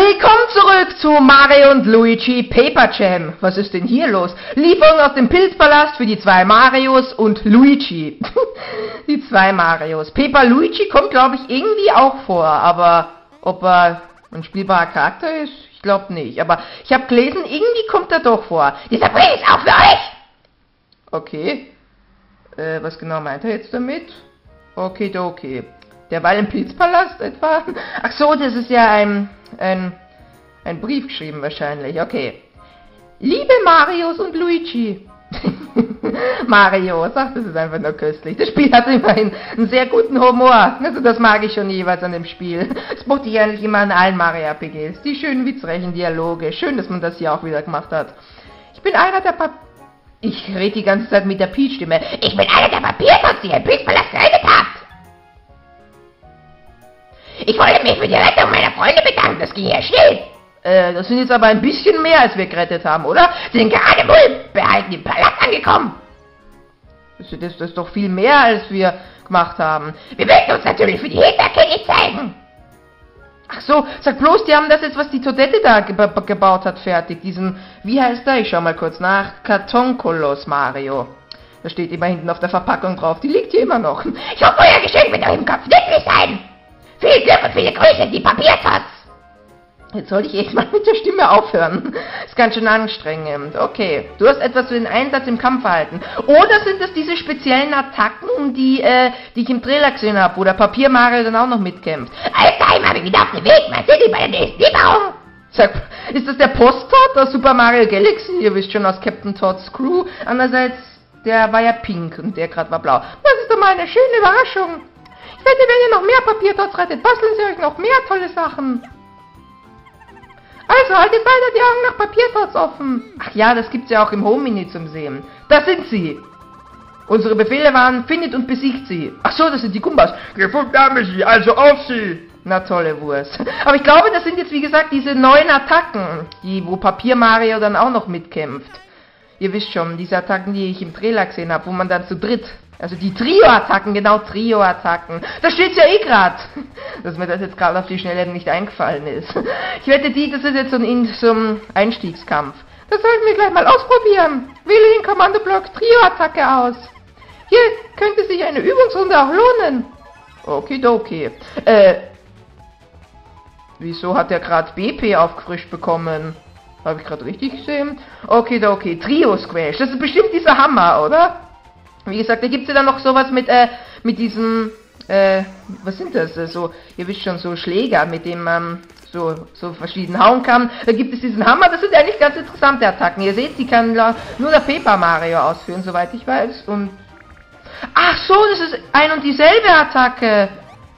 Willkommen zurück zu Mario und Luigi Paper Jam. Was ist denn hier los? Lieferung aus dem Pilzpalast für die zwei Marios und Luigi. Die zwei Marios. Paper Luigi kommt, glaube ich, irgendwie auch vor, aber ob er ein spielbarer Charakter ist, ich glaube nicht. Aber ich habe gelesen, irgendwie kommt er doch vor. Dieser Brief ist auch für euch! Okay. Was genau meint er jetzt damit? Okay. Derweil im Pilzpalast etwa? Ach so, das ist ja ein Brief geschrieben wahrscheinlich. Okay. Liebe Marios und Luigi. Mario sagt, das ist einfach nur köstlich. Das Spiel hat immerhin einen sehr guten Humor. Also das mag ich schon jeweils an dem Spiel. Das mochte ich eigentlich immer an allen Mario-RPGs. Die schönen witzreichen Dialoge. Schön, dass man das hier auch wieder gemacht hat. Ich bin einer der Ich rede die ganze Zeit mit der Peach-Stimme. Ich bin einer der Papierpots, die im Pilzpalast gerettet habt. Ich wollte mich für die Rettung meiner Freunde bedanken. Das ging ja schnell. Das sind jetzt aber ein bisschen mehr, als wir gerettet haben, oder? Sie sind gerade wohlbehalten im Palast angekommen. Das ist doch viel mehr, als wir gemacht haben. Wir möchten uns natürlich für die Hilfe zeigen. Ach so, sag bloß, die haben das jetzt, was die Toadette da gebaut hat, fertig. Diesen, wie heißt der? Ich schau mal kurz nach. Kartonkoloss Mario. Da steht immer hinten auf der Verpackung drauf. Die liegt hier immer noch. Ich hoffe, euer Geschenk wird euch im Kopf nützlich sein. Viel Glück und viele Grüße, die Papierpots. Jetzt sollte ich echt mal mit der Stimme aufhören. Ist ganz schön anstrengend. Okay, du hast etwas für den Einsatz im Kampf erhalten. Oder sind das diese speziellen Attacken, die ich im Trailer gesehen habe, wo der Papier Mario dann auch noch mitkämpft? Alles daheim habe ich wieder auf den Weg. Man sieht bei der nächsten Lieferung. Sag, ist das der Post-Todd aus Super Mario Galaxy? Ihr wisst schon, aus Captain Todds Crew. Andererseits, der war ja pink und der gerade war blau. Das ist doch mal eine schöne Überraschung. Ich wette, wenn ihr noch mehr Papiertods rettet, basteln sie euch noch mehr tolle Sachen. Also, haltet weiter die Augen nach Papiertods offen. Ach ja, das gibt's ja auch im Home-Mini zum Sehen. Da sind sie. Unsere Befehle waren, findet und besiegt sie. Ach so, das sind die Gumbas. Gefunden haben wir sie, also auf sie. Na tolle Wurst. Aber ich glaube, das sind jetzt, wie gesagt, diese neuen Attacken, wo Papier Mario dann auch noch mitkämpft. Ihr wisst schon, diese Attacken, die ich im Trailer gesehen habe, wo man dann zu dritt... Also die Trio-Attacken, genau, Trio-Attacken. Da steht's ja eh grad. Dass mir das jetzt gerade auf die Schnelle nicht eingefallen ist. Ich wette, das ist jetzt so ein Einstiegskampf. Das sollten wir gleich mal ausprobieren. Wähle den Kommandoblock Trio-Attacke aus. Hier könnte sich eine Übungsrunde auch lohnen. Okidoki. Wieso hat der gerade BP aufgefrischt bekommen? Habe ich gerade richtig gesehen? Okidoki, Trio-Squash. Das ist bestimmt dieser Hammer, oder? Wie gesagt, da gibt's ja dann noch sowas mit diesen, was sind das? So, ihr wisst schon, so Schläger, mit dem man so verschieden hauen kann. Da gibt es diesen Hammer, das sind eigentlich ganz interessante Attacken. Ihr seht, die kann nur der Paper Mario ausführen, soweit ich weiß. Und ach so, das ist ein und dieselbe Attacke.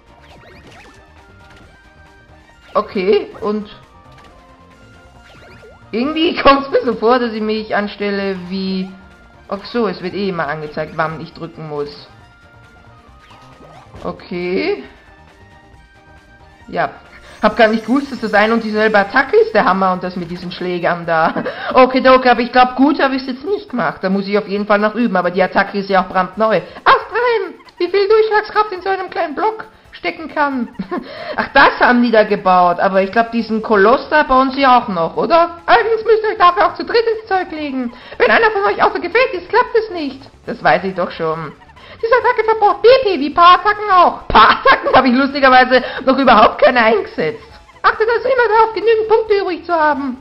Okay, und irgendwie kommt es mir so vor, dass ich mich anstelle wie... Ach so, es wird eh immer angezeigt, wann ich drücken muss. Okay. Ja, hab gar nicht gewusst, dass das ein und dieselbe Attacke ist, der Hammer und das mit diesen Schlägern da. Okay, aber ich glaube, gut habe ich es jetzt nicht gemacht. Da muss ich auf jeden Fall noch üben, aber die Attacke ist ja auch brandneu. Astrein! Wie viel Durchschlagskraft in so einem kleinen Block stecken kann. Ach, das haben die da gebaut, aber ich glaube, diesen Koloss da bauen sie auch noch, oder? Allerdings müsst ihr euch dafür auch zu dritt ins Zeug legen. Wenn einer von euch außer Gefecht ist, klappt es nicht. Das weiß ich doch schon. Diese Attacke verbraucht BP, wie Paar-Attacken auch. Paar-Attacken habe ich lustigerweise noch überhaupt keine eingesetzt. Achtet also immer darauf, genügend Punkte übrig zu haben.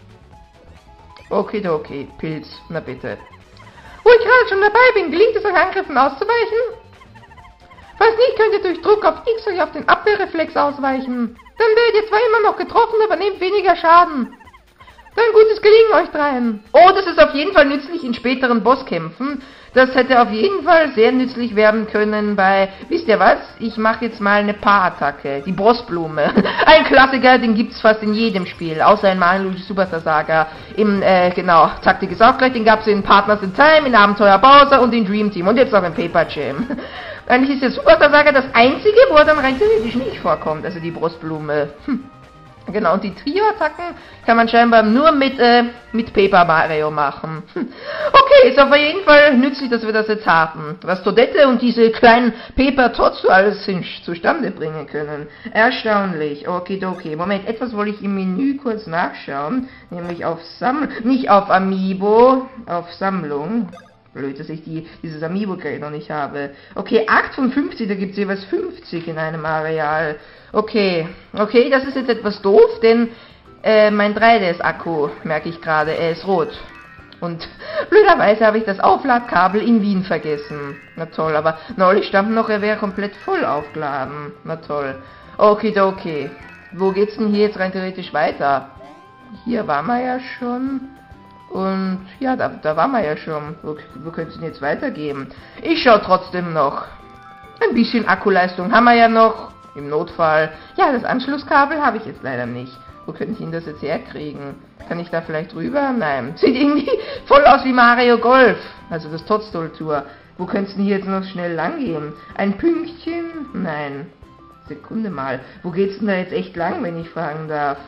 Okay, Pilz, na bitte. Wo ich gerade schon dabei bin, gelingt es euch Angriffen auszuweichen? Falls nicht, könnt ihr durch Druck auf X euch auf den Abwehrreflex ausweichen. Dann werdet ihr zwar immer noch getroffen, aber nehmt weniger Schaden. Dann gutes Gelingen euch dreien. Oh, das ist auf jeden Fall nützlich in späteren Bosskämpfen. Das hätte auf jeden Fall sehr nützlich werden können bei... Wisst ihr was? Ich mache jetzt mal eine Paar-Attacke. Die Bossblume. Ein Klassiker, den gibt's fast in jedem Spiel. Außer in Mario Luigi Superstar Saga. Genau, Taktik ist auch gleich. Den gab's in Partners in Time, in Abenteuer Bowser und in Dream Team. Und jetzt auch in Paper Jam. Eigentlich ist der Superstar Saga das einzige, wo er dann rein theoretisch nicht vorkommt. Also die Brustblume. Genau, und die Trio-Attacken kann man scheinbar nur mit Paper Mario machen. Okay, ist auf jeden Fall nützlich, dass wir das jetzt haben. Was Toadette und diese kleinen Paper Tots so alles zustande bringen können. Erstaunlich. Okidoki. Moment, etwas wollte ich im Menü kurz nachschauen. Nämlich auf nicht auf Amiibo, auf Sammlung. Blöd, dass ich dieses Amiibo-Geld noch nicht habe. Okay, 8 von 50, da gibt es jeweils 50 in einem Areal. Okay, das ist jetzt etwas doof, denn mein 3DS-Akku, merke ich gerade, er ist rot. Und blöderweise habe ich das Aufladkabel in Wien vergessen. Na toll, aber neulich stand noch, er wäre komplett voll aufgeladen. Na toll. Okidoki. Wo geht's denn hier jetzt rein theoretisch weiter? Hier waren wir ja schon. Und ja, da waren wir ja schon. Wo könnte es denn jetzt weitergehen? Ich schaue trotzdem noch. Ein bisschen Akkuleistung haben wir ja noch. Im Notfall. Ja, das Anschlusskabel habe ich jetzt leider nicht. Wo könnte ich ihn das jetzt herkriegen? Kann ich da vielleicht rüber? Nein. Sieht irgendwie voll aus wie Mario Golf. Also das Toadstool-Tour. Wo könnte es denn hier jetzt noch schnell lang gehen? Ein Pünktchen? Nein. Sekunde mal. Wo geht's denn da jetzt echt lang, wenn ich fragen darf?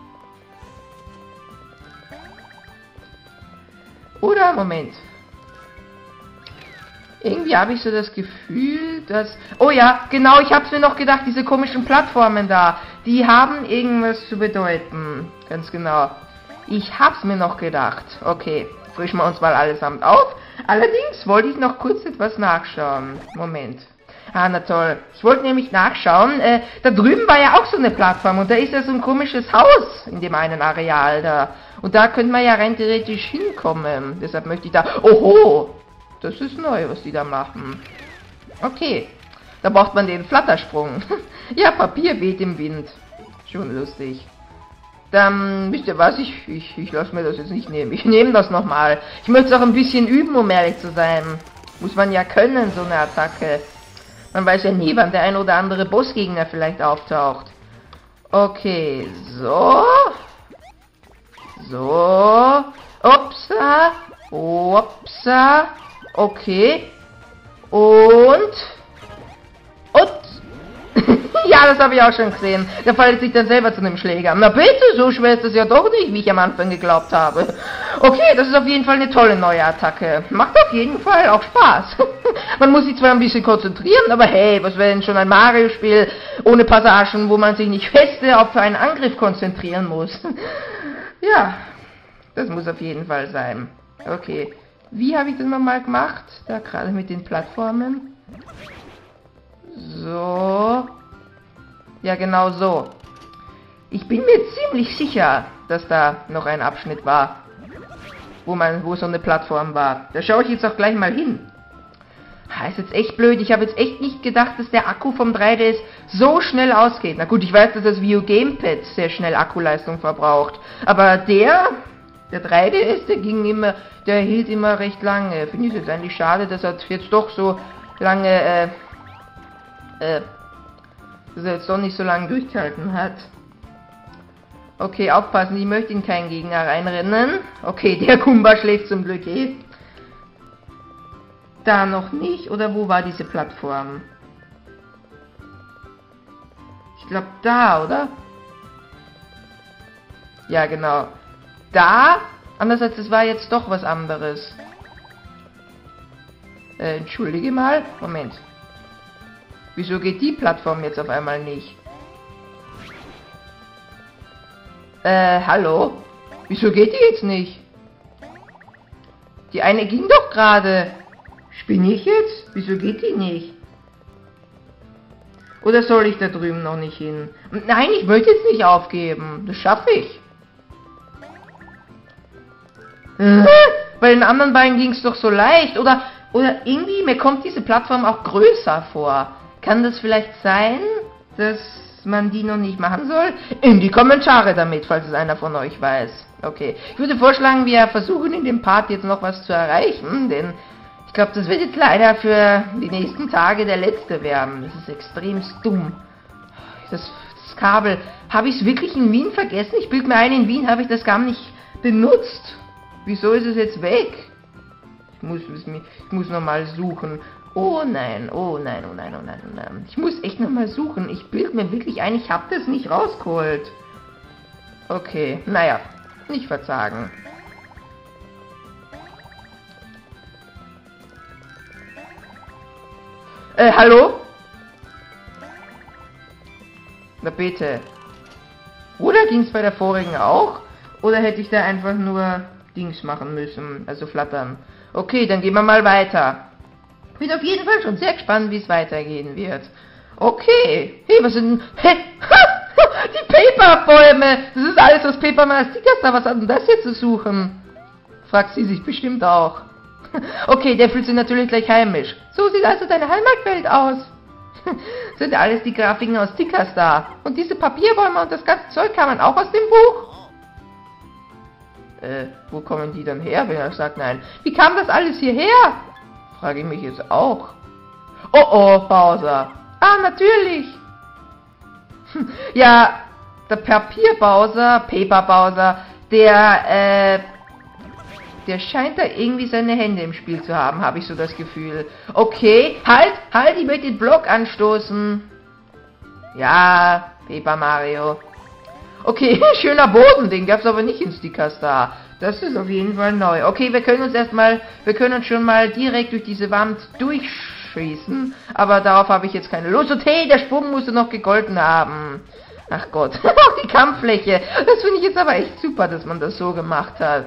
Oder, Moment. Irgendwie habe ich so das Gefühl, dass... Oh ja, genau, ich habe es mir noch gedacht, diese komischen Plattformen da, die haben irgendwas zu bedeuten. Ganz genau. Ich habe es mir noch gedacht. Okay, frischen wir uns mal allesamt auf. Allerdings wollte ich noch kurz etwas nachschauen. Moment. Ah, na toll. Ich wollte nämlich nachschauen, da drüben war ja auch so eine Plattform und da ist ja so ein komisches Haus in dem einen Areal da. Und da könnte man ja rein theoretisch hinkommen. Deshalb möchte ich da... Oho! Das ist neu, was die da machen. Okay. Da braucht man den Flattersprung. Ja, Papier weht im Wind. Schon lustig. Dann, wisst ihr was, ich lasse mir das jetzt nicht nehmen. Ich nehme das nochmal. Ich möchte es auch ein bisschen üben, um ehrlich zu sein. Muss man ja können, so eine Attacke. Man weiß ja nie, wann der ein oder andere Bossgegner vielleicht auftaucht. Okay, so. So. Upsa. Upsa. Okay. Und. Ja, das habe ich auch schon gesehen. Der verhält sich dann selber zu einem Schläger. Na bitte, so schwer ist das ja doch nicht, wie ich am Anfang geglaubt habe. Okay, das ist auf jeden Fall eine tolle neue Attacke. Macht auf jeden Fall auch Spaß. Man muss sich zwar ein bisschen konzentrieren, aber hey, was wäre denn schon ein Mario-Spiel ohne Passagen, wo man sich nicht feste auf einen Angriff konzentrieren muss. Ja, das muss auf jeden Fall sein. Okay, wie habe ich das nochmal gemacht? Da gerade mit den Plattformen. So. Ja, genau so. Ich bin mir ziemlich sicher, dass da noch ein Abschnitt war, wo so eine Plattform war. Da schaue ich jetzt auch gleich mal hin. Ist jetzt echt blöd. Ich habe jetzt echt nicht gedacht, dass der Akku vom 3DS so schnell ausgeht. Na gut, ich weiß, dass das Wii U Gamepad sehr schnell Akkuleistung verbraucht. Aber der 3DS, der hielt immer recht lange. Finde ich jetzt eigentlich schade, dass er jetzt doch so lange, dass er jetzt doch nicht so lange durchgehalten hat. Okay, aufpassen, ich möchte in keinen Gegner reinrennen. Okay, der Goomba schläft zum Glück eh. Da noch nicht, oder wo war diese Plattform? Ich glaube da, oder? Ja, genau. Da? Andererseits, es war jetzt doch was anderes. Entschuldige mal. Moment. Wieso geht die Plattform jetzt auf einmal nicht? Hallo? Wieso geht die jetzt nicht? Die eine ging doch gerade. Spinne ich jetzt? Wieso geht die nicht? Oder soll ich da drüben noch nicht hin? Nein, ich möchte jetzt nicht aufgeben. Das schaffe ich. Bei den anderen beiden ging es doch so leicht. Oder irgendwie, mir kommt diese Plattform auch größer vor. Kann das vielleicht sein, dass man die noch nicht machen soll? In die Kommentare damit, falls es einer von euch weiß. Okay, ich würde vorschlagen, wir versuchen in dem Part jetzt noch was zu erreichen, denn ich glaube, das wird jetzt leider für die nächsten Tage der letzte werden. Das ist extrem dumm. Das Kabel, habe ich es wirklich in Wien vergessen? Ich bilde mir ein, in Wien habe ich das gar nicht benutzt. Wieso ist es jetzt weg? Ich muss nochmal suchen. Oh nein, oh nein, oh nein, oh nein, oh nein. Ich muss echt nochmal suchen. Ich bilde mir wirklich ein, ich habe das nicht rausgeholt. Okay, naja, nicht verzagen. Hallo? Na bitte. Oder ging's bei der vorigen auch? Oder hätte ich da einfach nur Dings machen müssen, also flattern. Okay, dann gehen wir mal weiter. Bin auf jeden Fall schon sehr gespannt, wie es weitergehen wird. Okay. Hey, was sind... Hey, die Paperbäume! Das ist alles, was Paper Stickers da. Was hat denn das hier zu suchen? Fragt sie sich bestimmt auch. Okay, der fühlt sich natürlich gleich heimisch. So sieht also deine Heimatwelt aus. Sind alles die Grafiken aus Stickers da. Und diese Papierbäume und das ganze Zeug kamen auch aus dem Buch? Wo kommen die dann her, wenn er sagt nein? Wie kam das alles hierher? Frage ich mich jetzt auch. Oh oh, Bowser. Ah, natürlich. Ja, der Papier-Bowser, Paper-Bowser, der scheint da irgendwie seine Hände im Spiel zu haben, habe ich so das Gefühl. Okay, halt, ich möchte den Block anstoßen. Ja, Paper Mario. Okay, schöner Boden, den gab es aber nicht in Stickers da. Das ist auf jeden Fall neu. Okay, wir können uns schon mal direkt durch diese Wand durchschießen. Aber darauf habe ich jetzt keine Lust. Und hey, der Sprung musste noch gegolten haben. Ach Gott, die Kampffläche. Das finde ich jetzt aber echt super, dass man das so gemacht hat.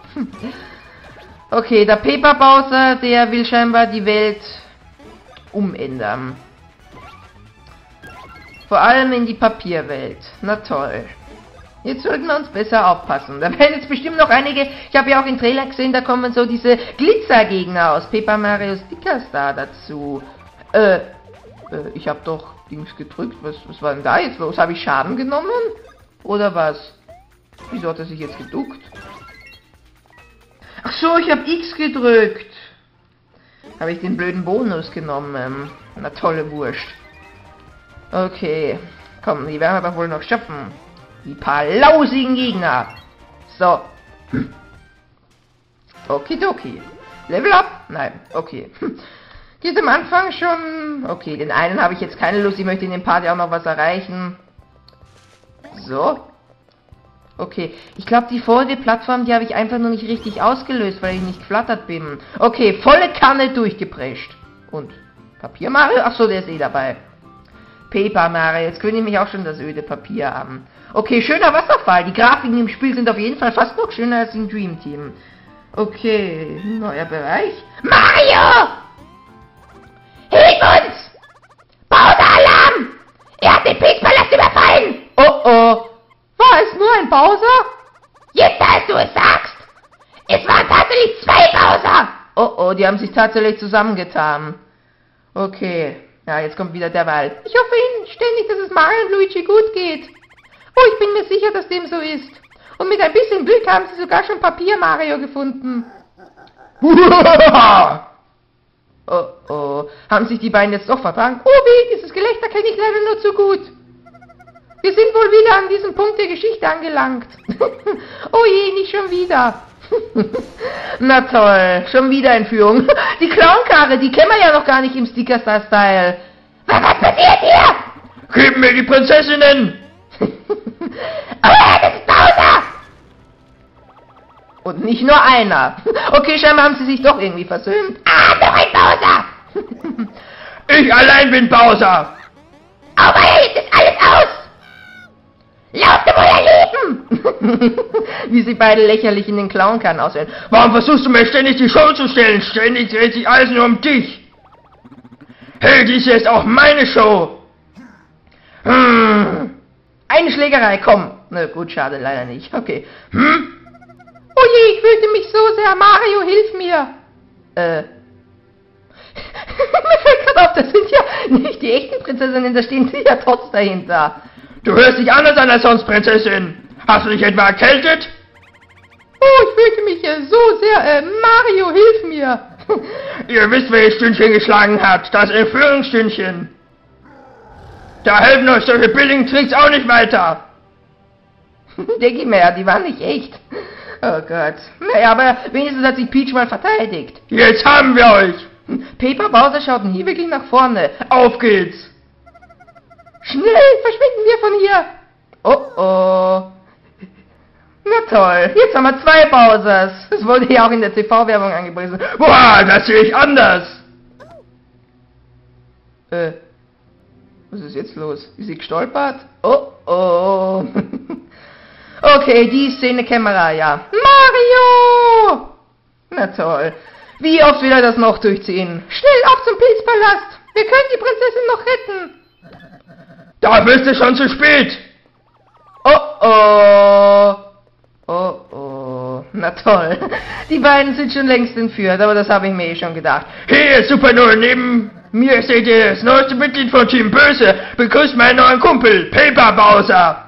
Okay, der Paper Bowser, der will scheinbar die Welt umändern. Vor allem in die Papierwelt. Na toll. Jetzt sollten wir uns besser aufpassen. Da werden jetzt bestimmt noch einige... Ich habe ja auch im Trailer gesehen, da kommen so diese Glitzergegner aus Paper Mario Sticker Star dazu. Ich habe doch Dings gedrückt. Was war denn da jetzt los? Habe ich Schaden genommen? Oder was? Wieso hat er sich jetzt geduckt? Ach so, ich habe X gedrückt. Habe ich den blöden Bonus genommen. Na tolle Wurst. Okay. Komm, die werden wir aber wohl noch schaffen. Die paar lausigen Gegner. So. Okidoki. Level up? Nein. Okay. Geht am Anfang schon... Okay, den einen habe ich jetzt keine Lust. Ich möchte in dem Part ja auch noch was erreichen. So. Okay. Ich glaube, die vorige Plattform, die habe ich einfach nur nicht richtig ausgelöst, weil ich nicht geflattert bin. Okay, volle Kanne durchgeprescht. Und Papier Mario? Ach so, der ist eh dabei. Paper Mario. Jetzt kündige ich mich auch schon das öde Papier an. Okay, schöner Wasserfall. Die Grafiken im Spiel sind auf jeden Fall fast noch schöner als im Dream Team. Okay, neuer Bereich. Mario! Hilf uns! Bowser-Alarm! Er hat den Peach-Palast überfallen! Oh oh. War es nur ein Bowser? Jetzt, als du es sagst! Es waren tatsächlich 2 Bowser! Oh oh, die haben sich tatsächlich zusammengetan. Okay. Ja, jetzt kommt wieder der Wald. Ich hoffe inständig, dass es Mario und Luigi gut geht. Oh, ich bin mir sicher, dass dem so ist. Und mit ein bisschen Glück haben sie sogar schon Papier Mario gefunden. Oh oh, haben sich die beiden jetzt doch vertragen? Oh weh, dieses Gelächter kenne ich leider nur zu gut. Wir sind wohl wieder an diesem Punkt der Geschichte angelangt. Oh je, nicht schon wieder. Na toll, schon wieder Entführung. Die Clownkarre, die kennen wir ja noch gar nicht im Sticker Star Style. Was passiert hier? Gib mir die Prinzessinnen! Oh, das ist Bowser! Und nicht nur einer. Okay, scheinbar haben sie sich doch irgendwie versöhnt. Ah, noch ein Bowser! Ich allein bin Bowser! Aber jetzt ist alles aus! Lauft um euer Leben! Wie sie beide lächerlich in den Clownkarren aussehen. Warum versuchst du mir ständig die Show zu stellen? Ständig dreht sich alles nur um dich! Hey, dies hier ist auch meine Show! Eine Schlägerei, komm! Na gut, schade, leider nicht. Okay. Oh je, ich fühlte mich so sehr. Mario, hilf mir! Mir fällt gerade auf, das sind ja nicht die echten Prinzessinnen, da stehen sie ja trotz dahinter. Du hörst dich anders an als sonst, Prinzessin. Hast du dich etwa erkältet? Oh, ich fühlte mich so sehr. Mario, hilf mir! Ihr wisst, welches Stündchen geschlagen hat. Das Entführungsstündchen. Da helfen euch solche billigen Tricks auch nicht weiter. Denke ich mir, ja, die waren nicht echt. Oh Gott. Naja, aber wenigstens hat sich Peach mal verteidigt. Jetzt haben wir euch. Paper Bowser schauten hier wirklich nach vorne. Auf geht's. Schnell, verschwinden wir von hier. Oh oh. toll. Jetzt haben wir 2 Bowsers. Das wurde ja auch in der TV-Werbung angepriesen. Boah, das sehe ich anders. Was ist jetzt los? Ist sie gestolpert? Oh, oh. Okay, die Szene kennen wir ja. Mario! Na toll. Wie oft will er das noch durchziehen? Schnell auf zum Pilzpalast. Wir können die Prinzessin noch retten. Da bist du schon zu spät. Oh, oh. Oh, oh. Na toll. Die beiden sind schon längst entführt, aber das habe ich mir eh schon gedacht. Hey, Super 0, neben mir seht ihr das neueste Mitglied von Team Böse. Begrüßt meinen neuen Kumpel, Paper Bowser.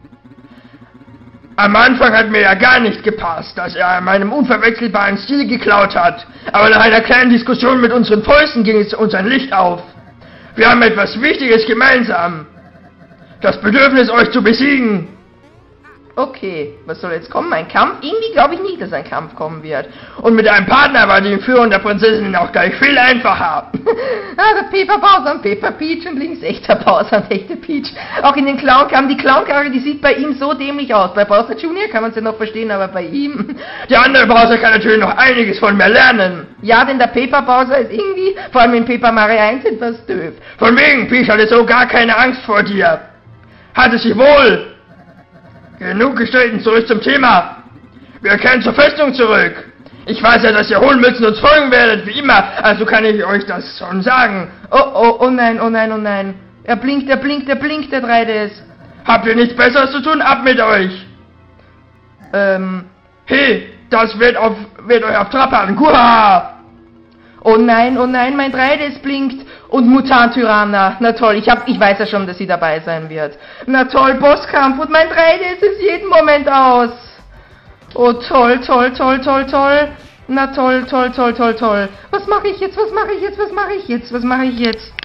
Am Anfang hat mir ja gar nicht gepasst, dass er an meinem unverwechselbaren Stil geklaut hat. Aber nach einer kleinen Diskussion mit unseren Fäusten ging es uns ein Licht auf. Wir haben etwas Wichtiges gemeinsam. Das Bedürfnis, euch zu besiegen. Okay, was soll jetzt kommen? Ein Kampf? Irgendwie glaube ich nicht, dass ein Kampf kommen wird. Und mit einem Partner war die Entführung der Prinzessin auch gleich viel einfacher. Der Paper Bowser und Peppa Peach und links echter Bowser und echte Peach. Auch in den Clown kam die Clown-Karre, die sieht bei ihm so dämlich aus. Bei Bowser Jr. kann man es ja noch verstehen, aber bei ihm... Der andere Bowser kann natürlich noch einiges von mir lernen. Ja, denn der Paper Bowser ist irgendwie, vor allem in Paper Mario 1, etwas doof. Von wegen, Peach hatte so gar keine Angst vor dir. Hatte sie wohl. Genug gestritten, zurück zum Thema. Wir kehren zur Festung zurück. Ich weiß ja, dass ihr Hohlmützen uns folgen werdet, wie immer, also kann ich euch das schon sagen. Oh, oh, oh nein, oh nein, oh nein. Er blinkt, der 3DS. Habt ihr nichts Besseres zu tun? Ab mit euch. Hey, das wird euch auf Trab halten. Guha! Oh nein, mein 3DS blinkt. Und Mutant-Tyranner. Na toll, ich weiß ja schon, dass sie dabei sein wird. Na toll, Bosskampf und mein 3DS ist jeden Moment aus. Oh toll, toll, toll, toll, toll. Na toll, toll, toll, toll, toll. Was mache ich jetzt? Was mache ich jetzt? Was mache ich jetzt? Was mache ich jetzt?